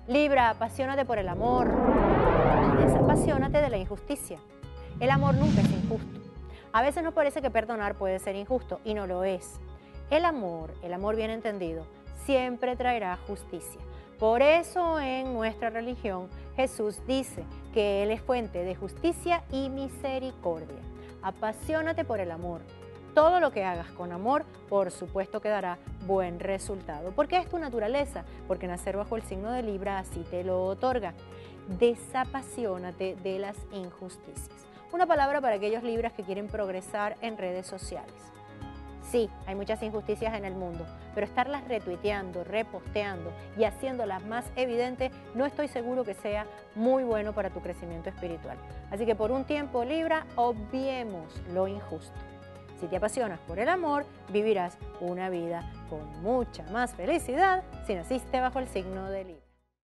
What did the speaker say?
Libra, apasionate por el amor y desapasionate de la injusticia. El amor nunca es injusto. A veces nos parece que perdonar puede ser injusto y no lo es. El amor bien entendido, siempre traerá justicia. Por eso en nuestra religión Jesús dice que Él es fuente de justicia y misericordia. Apasionate por el amor. Todo lo que hagas con amor, por supuesto que dará buen resultado. Porque es tu naturaleza, porque nacer bajo el signo de Libra así te lo otorga. Desapasionate de las injusticias. Una palabra para aquellos Libras que quieren progresar en redes sociales. Sí, hay muchas injusticias en el mundo, pero estarlas retuiteando, reposteando y haciéndolas más evidentes, no estoy seguro que sea muy bueno para tu crecimiento espiritual. Así que por un tiempo, Libra, obviemos lo injusto. Si te apasionas por el amor, vivirás una vida con mucha más felicidad si naciste bajo el signo de Libra.